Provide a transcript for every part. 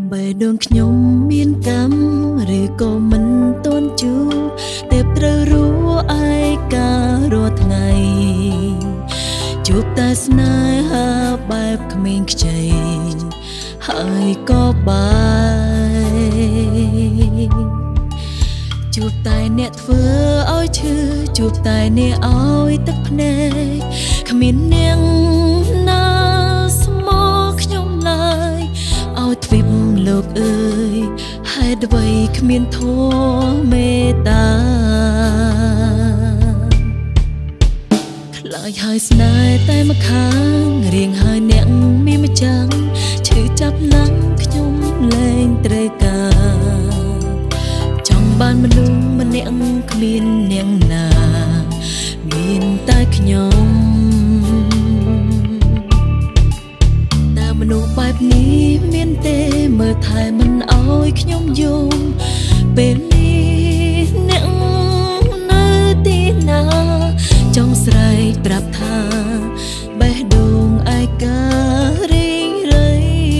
បើដងខ្ញុំមានកម្មឬក៏មិនទាន់ជួបតែត្រូវរួឯការាល់ថ្ងៃជួបតែស្នេហាបែបក្មេងខ្ចីហើយក៏បាយជួបតែអ្នកធ្វើឲ្យឈឺជួបតែអ្នកឲ្យទឹកភ្នែកគ្មាននាងណាស្មោះខ្ញុំឡើយឲ្យទ្វីបលោកអើយហេតុអ្វីគ្មានធម៌មេត្តាខ្លាចហើយស្នេហ៍តែម្ខាងរៀងហើយអ្នកមានម្ចាំងឈឺចាប់ណាស់ខ្ញុំលែងត្រូវការចង់បានមនុស្សម្នាក់គ្មាននាងណាមានតែខ្ញុំតែមនុស្សបែបនេះមានទេមើលថែមិនអោយខ្ញុំយំពេលនេះអ្នកនៅទីណាចង់ស្រែកប្រាប់ថាបេះដូងឯការីងរៃ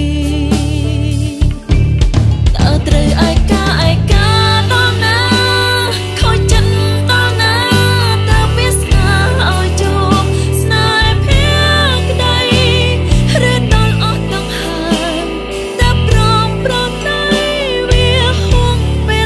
តើត្រូវឯកាដល់ណាខូចចិត្តដល់ណាតើវាស្នាឲ្យជួបស្នេហ៍ភក្តីឬដល់អស់ទាំងហើយតើព្រមដៃវាហួងពេល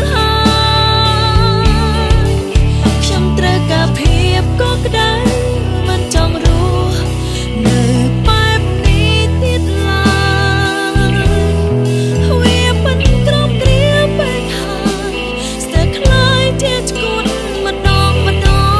ហើយខ្ញុំត្រូវការភាពកក់ក្ដៅមិនចង់រស់នៅបែបនេះទៀតឡើយវាមិនក្រំគ្រាពេកហើយស្ទើរខ្លាយជាឆ្កួតម្ដងតើ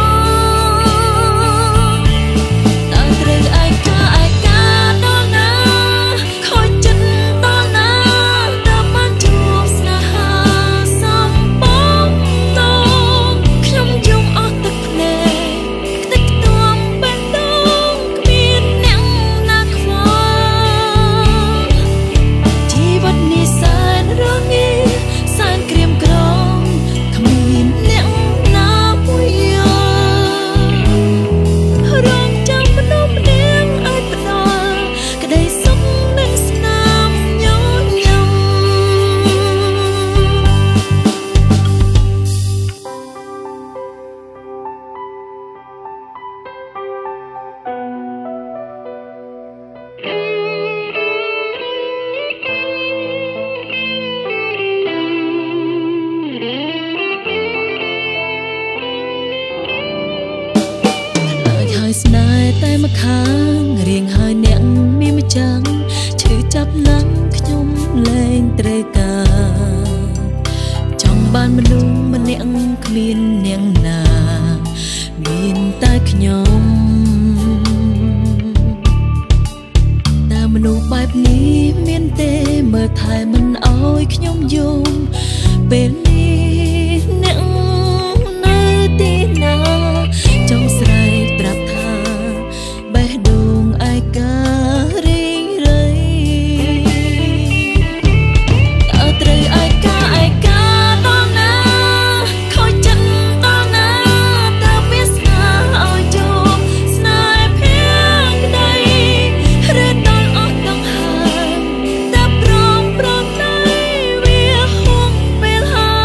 ត្រូវឯកាដល់ណាខូចចិត្តដល់ណាតើបានជួបស្នេហាសំបងតងខ្ញុំយំអស់ទឹកភ្នែកខ្ទេចខ្ទាំបេះដូងគ្មានអ្នកណាខ្វល់ជីវិតនេះសែនរងាសែនក្រៀមក្រំគ្មានអ្នកណាមួយយល់រងចាំមនុស្សម្នាក់ឲ្យផ្ដល់ក្តីសុខនិងស្នាមញញឹមហើយស្នេហ៍តែម្ខាងរៀងហើយអ្នកមានម្ចាំងឈឺចាប់ណាស់ខ្ញុំលែងត្រូវការចង់បានមនុស្សម្នាក់គ្មាននាងណាមានតែខ្ញុំតែមនុស្សបែបនេះមានទេមើលថែមិនអោយខ្ញុំយំពេលនេះអ្នកនៅទីណាចង់ស្រែកប្រាប់ថាបេះដូងឯការីងរៃតើត្រូវឯកាដល់ណាខូចចិត្តដល់ណាតើវាស្នាឲ្យជួបស្នេហ៍ភក្តីឬដល់អស់ទាំងហើយតើព្រមដៃវាហួងពេលហើយ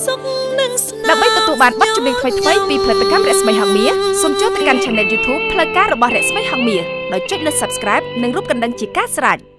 ដើម្បីទទួលបានបទចម្រៀងថ្មីៗពីផលិតកម្មរស្មីហង្មាសូមចូលទៅកាន់ Channel YouTube ផ្លូវការរបស់រស្មីហង្មាដោយចុចលើ Subscribe និងរូបកណ្ដឹងជាការស្រេច